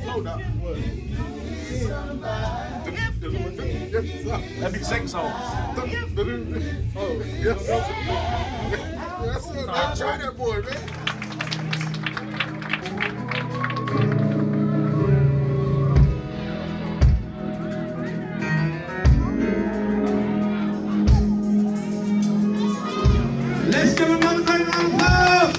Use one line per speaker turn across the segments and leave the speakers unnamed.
slow down. That'd be the second song. Oh, yes. Try that boy, man.
Let's give another great round of applause.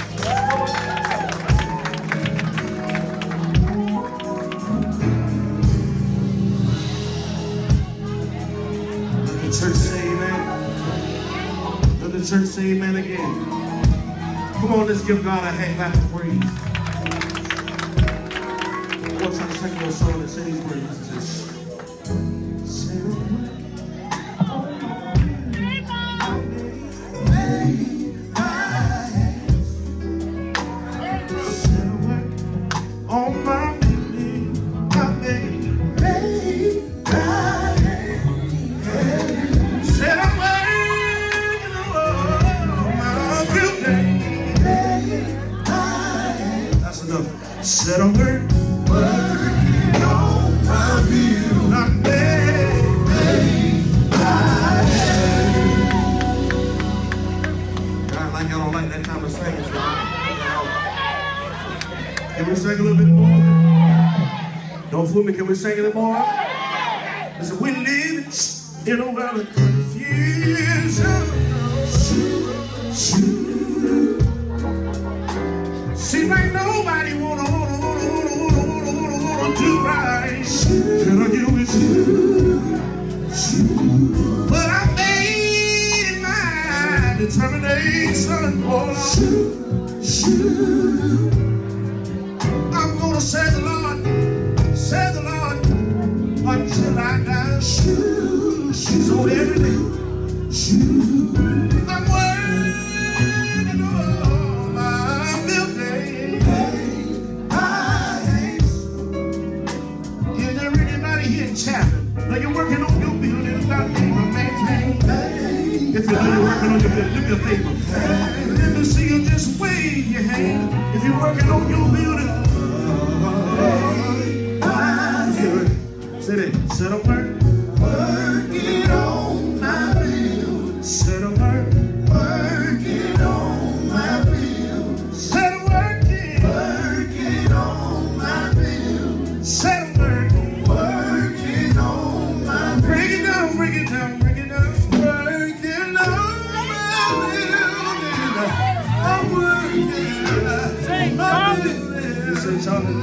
Let the church say amen. Let the church say amen again. Come on, let's give God a hand clap of praise. I'm going to try to sing a little song that says these words. Said a word, working on my view. I made my God, like y'all don't like that kind of singing. Can we sing a little bit more? Don't fool me, can we sing it more? Listen, we live in a world of confusion. Seems like nobody wanna do right. Can I get with you? But I made my determination, boy. I'm gonna serve the Lord, until I die. So every day, I'm working on my building. Is there anybody here in Chapel? Now you're working on your building, not being a maintain. If you're working on your building, do me a favor. Let me see you just wave your hand. If you're working on your building, say that. Set a word. Working on my building. Set a word. Working on my building. Set a working. Working on my building. Set a word. Working on my building. Bring it down, bring it down, bring it down. Working on my building. I'm working on my building. You say something.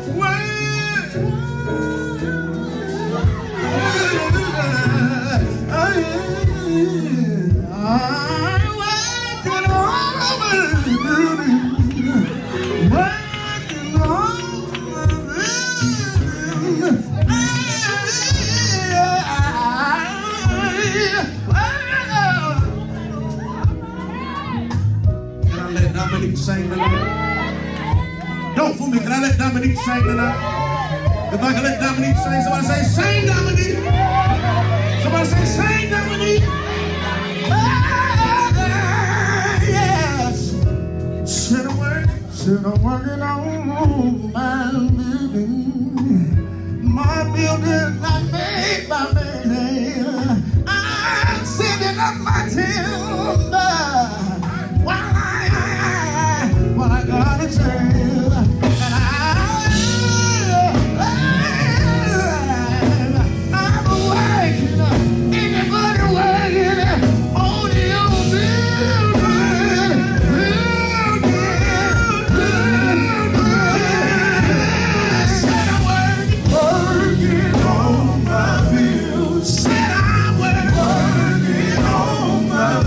Dominique sing tonight? Don't fool me, can I let Dominique sing tonight? If I can let Dominique sing, somebody say, sing Dominique! Somebody say, sing Dominique! Yes! Said I'm working on my building. My building I made by man. I'm sitting up my timber. What I gotta tell, and I'm working, anybody working on your building. Said I'm working on my building. Said I'm working on my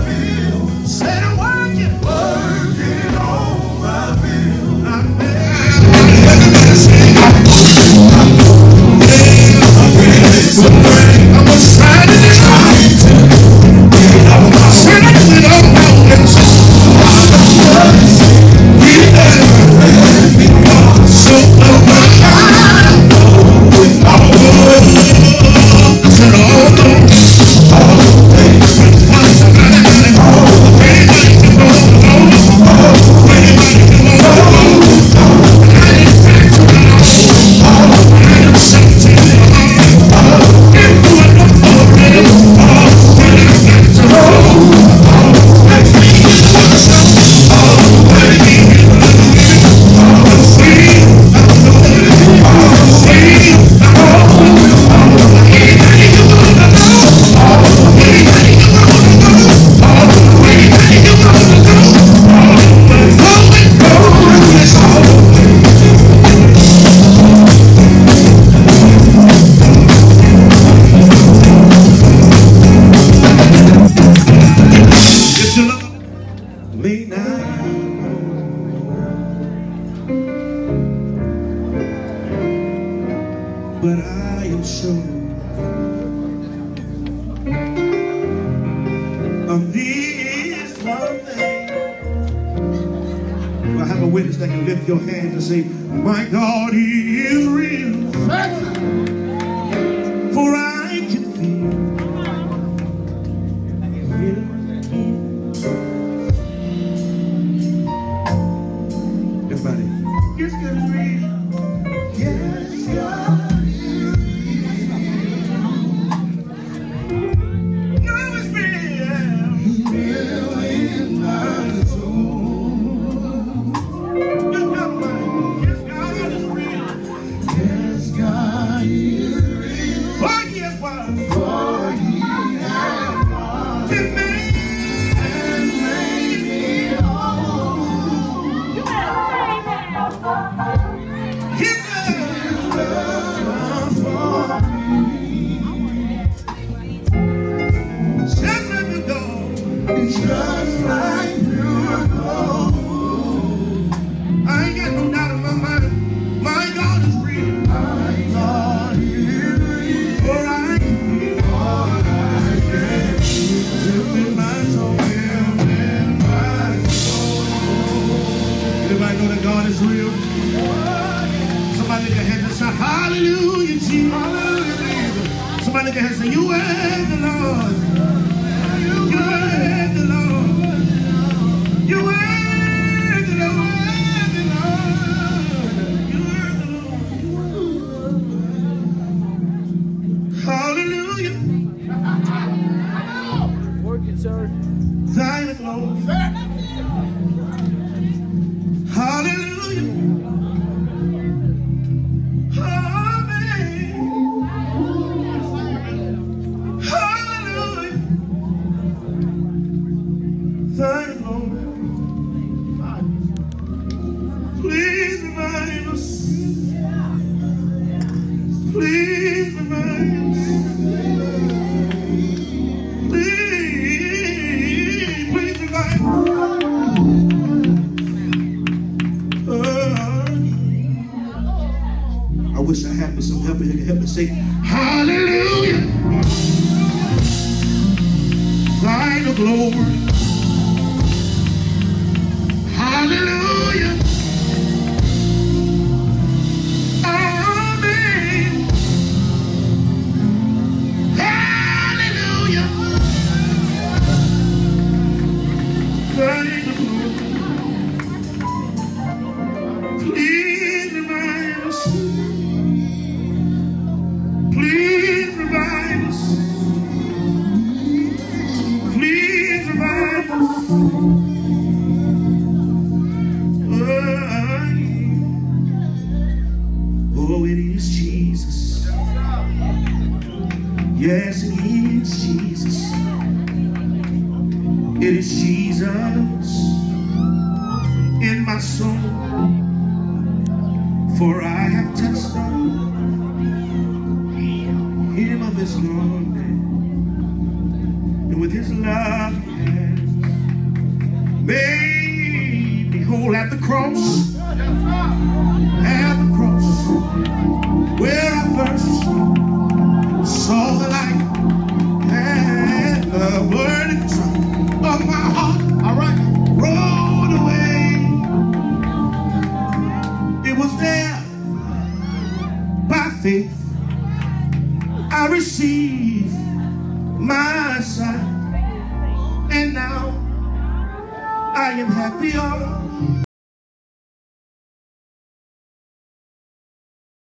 show you. Of this one thing. Do I have a witness that can lift your hand and say, my God, He is real? For I can feel everybody. Yes, God is real. Yes, God is real. No, it's real. He's real in my soul. Yes, God is real. Yes, God is real. For He has won. For He has won. And made me whole. His love for me. Just let me go. It's just like pure gold. I ain't got no doubt in my mind. My God is real. My God is real. For I can feel. For I can feel. In my soul. In my soul. Anybody know that God is real? Somebody lift your hands and shout, hallelujah, Jesus. Hallelujah. Somebody lift your hands and say, you are the Lord. You are the Lord. You are the Lord. You are the Lord. Hallelujah.
Working, sir.
Thine the glory. Hallelujah. Hallelujah. Thine the glory. Please revive us. Please revive us. Please revive us. I wish I had some help here to help me say, hallelujah. Thine the glory. Hallelujah. Amen. Hallelujah. Thine the glory. Please revive us. Please revive us. Please revive us. Oh, it is Jesus. Yes, it is Jesus. It is Jesus in my soul. For I have touched Him of His glory, and with His love He has made me whole at the cross. At the cross, where I first saw the light and the burning truth of my heart. All right, rolled away. It was there by faith I received my sight, and now I am happy.